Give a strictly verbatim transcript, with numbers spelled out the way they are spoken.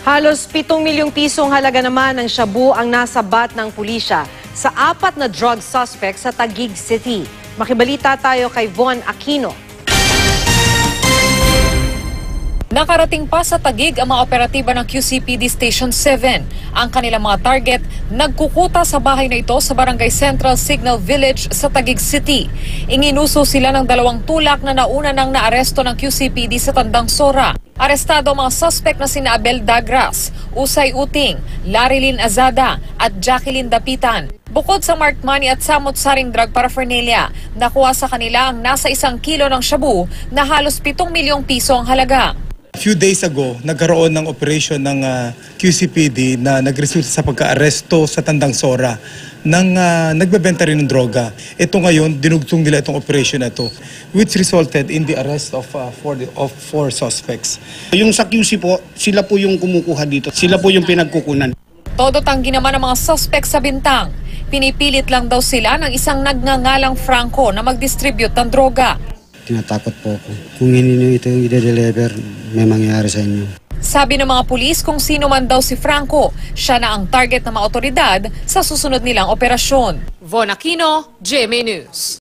Halos pitong milyong pisong halaga naman ng shabu ang nasabat ng pulisya sa apat na drug suspects sa Taguig City. Makibalita tayo kay Von Aquino. Nakarating pa sa Taguig ang mga operatiba ng Q C P D Station seven. Ang kanilang mga target, nagkukuta sa bahay na ito sa Barangay Central Signal Village sa Taguig City. Inginuso sila ng dalawang tulak na nauna nang naaresto ng Q C P D sa Tandang Sora. Arestado ang mga suspect na sina Abel Dagras, Usay Uting, Larilyn Azada at Jacqueline Dapitan. Bukod sa marked money at samot-saring drug paraphernalia, nakuha sa kanila ang nasa isang kilo ng shabu na halos pitong milyong piso ang halaga. A few days ago, nagkaroon ng operation ng uh, Q C P D na nagresulta sa pagka-aresto sa Tandang Sora ng uh, nagbebenta rin ng droga. Ito ngayon, dinugtong nila itong operation na ito, which resulted in the arrest of, uh, four, of four suspects. Yung sa Q C po, sila po yung kumukuha dito. Sila po yung pinagkukunan. Todo tanggi naman ang mga suspect sa bintang. Pinipilit lang daw sila ng isang nagngangalang Franco na mag-distribute ng droga. Tinatakot po ako. Kung hindi nyo ito yung i-deliver, may mangyayari sa inyo. Sabi ng mga pulis kung sino man daw si Franco, siya na ang target ng mga otoridad sa susunod nilang operasyon. Von Aquino, G M A News.